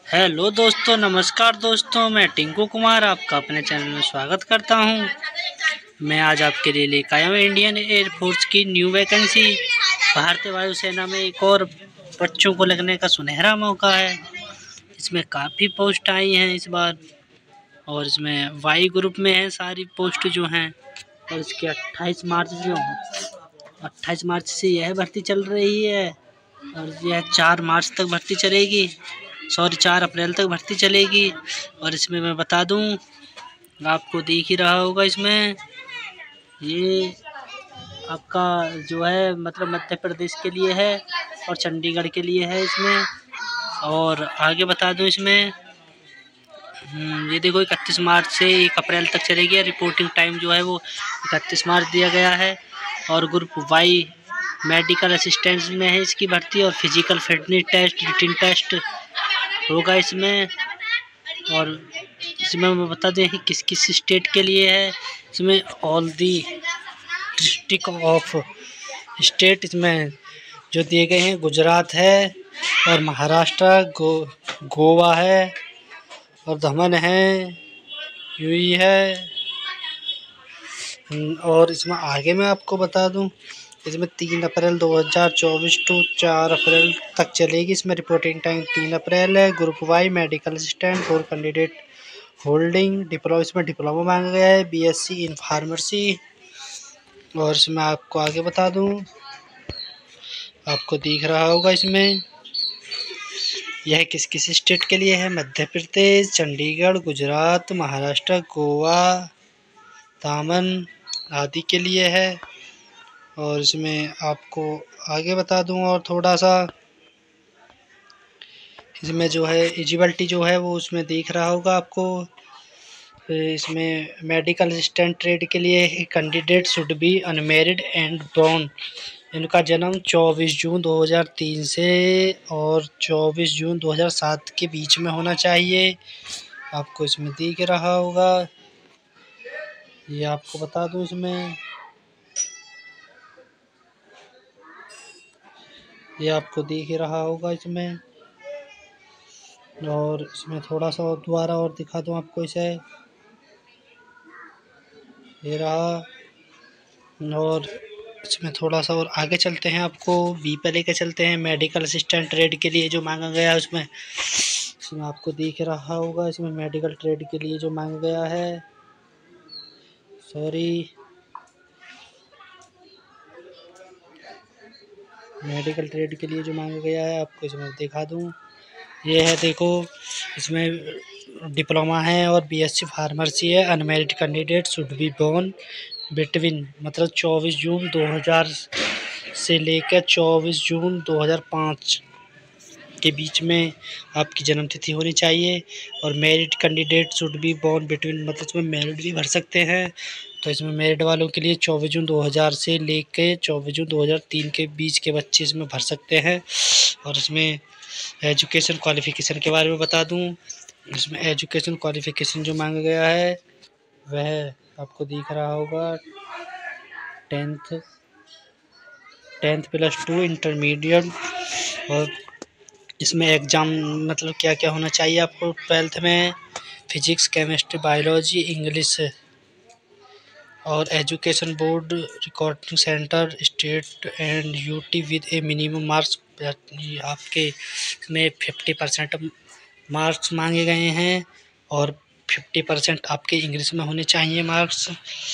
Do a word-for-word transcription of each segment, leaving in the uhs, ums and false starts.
Hello दोस्तों, नमस्कार दोस्तों। मैं टिंकू कुमार आपका अपने चैनल में स्वागत करता हूं। मैं आज आपके लिए लेकर आया हूँ इंडियन एयरफोर्स की न्यू वैकेंसी। भारतीय वायुसेना में एक और बच्चों को लगने का सुनहरा मौका है। इसमें काफ़ी पोस्ट आई हैं इस बार, और इसमें वाई ग्रुप में है सारी पोस्ट जो हैं। और इसके अट्ठाईस मार्च जो अट्ठाईस मार्च से यह भर्ती चल रही है, और यह चार मार्च तक भर्ती चलेगी। सॉरी चार अप्रैल तक भर्ती चलेगी। और इसमें मैं बता दूं, आपको दिख ही रहा होगा, इसमें ये आपका जो है मतलब मध्य प्रदेश के लिए है और चंडीगढ़ के लिए है इसमें। और आगे बता दूं, इसमें ये देखो इकतीस मार्च से एक अप्रैल तक चलेगी। रिपोर्टिंग टाइम जो है वो इकतीस मार्च दिया गया है। और ग्रुप वाई मेडिकल असिस्टेंट में है इसकी भर्ती, और physical fitness test, written test होगा इसमें। और इसमें मैं बता दें कि किस किस स्टेट के लिए है। इसमें all the district of state इसमें जो दिए गए हैं, गुजरात है और महाराष्ट्र, गो गोवा है और दमन है, यूपी है। और इसमें आगे मैं आपको बता दूं, इसमें तीन अप्रैल दो हज़ार चौबीस टू चार अप्रैल तक चलेगी। इसमें रिपोर्टिंग टाइम तीन अप्रैल है। Group Y medical assistant for candidate holding diploma, इसमें डिप्लोमा मांगा गया है, बीएससी इन फार्मेसी। और इसमें आपको आगे बता दूं, आपको दिख रहा होगा इसमें यह किस किस स्टेट के लिए है। मध्य प्रदेश, चंडीगढ़, गुजरात, महाराष्ट्र, गोवा, दामन आदि के लिए है। और इसमें आपको आगे बता दूं और थोड़ा सा, इसमें जो है एलिजिबिलिटी जो है वो उसमें दिख रहा होगा आपको। इसमें मेडिकल असिस्टेंट ट्रेड के लिए candidate should be unmarried and born, इनका जन्म चौबीस जून दो हज़ार तीन से और चौबीस जून दो हज़ार सात के बीच में होना चाहिए। आपको इसमें दिख रहा होगा, ये आपको बता दूं, इसमें ये आपको दिख रहा होगा इसमें। और इसमें थोड़ा सा और दोबारा और दिखा दूं आपको इसे, ये रहा। और इसमें थोड़ा सा और आगे चलते हैं, आपको बी पे लेके चलते हैं। मेडिकल असिस्टेंट ट्रेड के लिए जो मांगा गया है उसमें इसमें आपको दिख रहा होगा, इसमें मेडिकल ट्रेड के लिए जो मांगा गया है, सॉरी मेडिकल ट्रेड के लिए जो मांगा गया है आपको इसमें दिखा दूं, ये है देखो, इसमें डिप्लोमा है और बीएससी फार्मेसी है। Unmarried candidate should be born between, मतलब चौबीस जून दो हज़ार से लेकर चौबीस जून दो हज़ार पाँच के बीच में आपकी जन्म तिथि होनी चाहिए। और married candidate should be born between, मतलब इसमें मैरिड भी भर सकते हैं। तो इसमें मैरिड वालों के लिए चौबीस जून दो हज़ार से लेकर चौबीस जून दो हज़ार तीन के बीच के बच्चे इसमें भर सकते हैं। और इसमें एजुकेशन क्वालिफ़िकेशन के बारे में बता दूं, इसमें एजुकेशन क्वालिफ़िकेशन जो मांगा गया है वह आपको दिख रहा होगा, tenth tenth plus two intermediate. और इसमें एग्ज़ाम मतलब क्या क्या होना चाहिए आपको ट्वेल्थ में, फिजिक्स, केमिस्ट्री, बायोलॉजी, इंग्लिश। और education board recording centre state and UT with a minimum marks, आपके में फिफ्टी परसेंट मार्क्स मांगे गए हैं। और फिफ्टी परसेंट आपके इंग्लिश में होने चाहिए मार्क्स।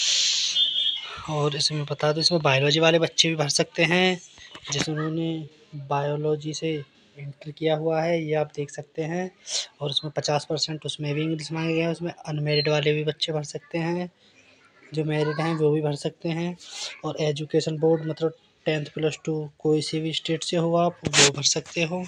और इसमें बता दो, इसमें बायोलॉजी वाले बच्चे भी भर सकते हैं जिन्होंने बायोलॉजी से इंटर किया हुआ है, ये आप देख सकते हैं। और उसमें पचास परसेंट उसमें भी इंग्लिश मांगे गए हैं। उसमें अनमेरिड वाले भी बच्चे भर सकते हैं, जो मैरिड हैं वो भी भर सकते हैं। और एजुकेशन बोर्ड मतलब टेंथ प्लस टू कोई सी भी स्टेट से हो आप वो भर सकते हो।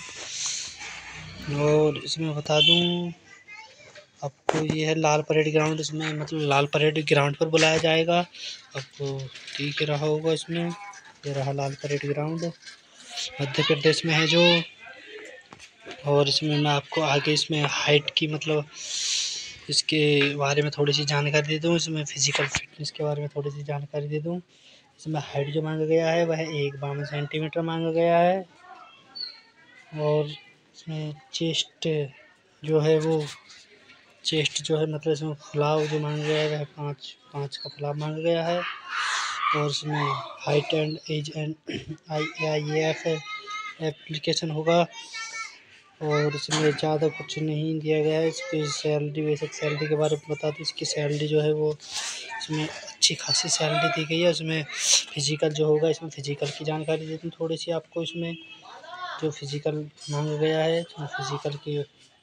और इसमें बता दूं आपको, ये है लाल परेड ग्राउंड, इसमें मतलब लाल परेड ग्राउंड पर बुलाया जाएगा। आपको ठीक रहा होगा, इसमें ये रहा लाल परेड ग्राउंड, मध्य प्रदेश में है जो। और इसमें मैं आपको आगे इसमें हाइट की मतलब इसके बारे में थोड़ी सी जानकारी दे दूं, इसमें फिजिकल फिटनेस के बारे में थोड़ी सी जानकारी दे दूं। इसमें हाइट जो मांगा गया है वह एक बावन सेंटीमीटर मांगा गया है। और इसमें चेस्ट जो है वो चेस्ट जो है मतलब इसमें फुलाव जो मांगा गया है वह पाँच पाँच का फुलाव मांगा गया है। और इसमें height and age and I I F application होगा। और इसमें ज़्यादा कुछ नहीं दिया गया है। इसकी सैलरी, बेसिक सैलरी के बारे में बता दूँ, इसकी सैलरी जो है वो इसमें अच्छी खासी सैलरी दी गई है। उसमें फिजिकल जो होगा, इसमें फिजिकल की जानकारी देती हूँ थोड़ी सी आपको। इसमें जो फिजिकल मांगा गया है, इसमें फिजिकल की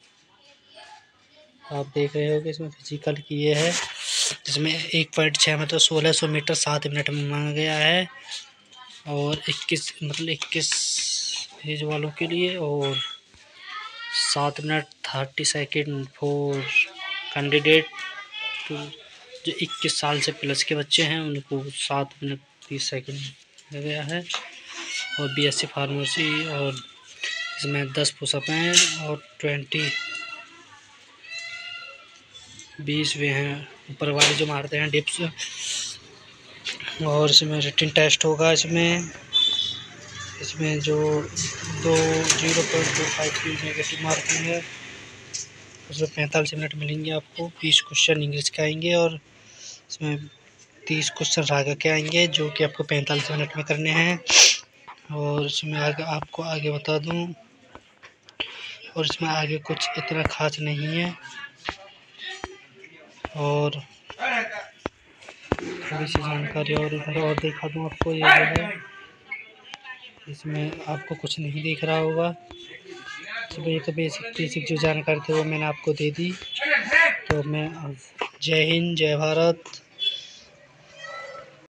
आप देख रहे हो कि इसमें फिजिकल की ये है, इसमें एक पॉइंट छः मतलब सोलह सौ मीटर सात मिनट में मांगा गया है। और इक्कीस मतलब इक्कीस एज वालों के लिए, और सात minute thirty second for candidate तो जो इक्कीस साल से प्लस के बच्चे हैं उनको सात मिनट तीस सेकेंड दिया गया है। और बीएससी फार्मेसी, और इसमें दस पुशअप हैं और ट्वेंटी बीस वे हैं ऊपर वाले जो मारते हैं डिप्स। और इसमें रिटन टेस्ट होगा। इसमें इसमें जो दो जीरो पॉइंट टू फाइव की नेगेटिव मार्किंग है, उसमें पैंतालीस मिनट मिलेंगे आपको। बीस क्वेश्चन इंग्लिश के आएंगे और इसमें तीस क्वेश्चन रागा के आएंगे जो कि आपको पैंतालीस मिनट में करने हैं। और इसमें आगे आपको आगे बता दूं, और इसमें आगे कुछ इतना खास नहीं है। और थोड़ी सी जानकारी और इधर और दिखा दूं आपको, ये जो है इसमें आपको कुछ नहीं दिख रहा होगा। तो ये तो बेसिक बेसिक जो जानकारी थी वो मैंने आपको दे दी। तो मैं जय हिंद, जय भारत।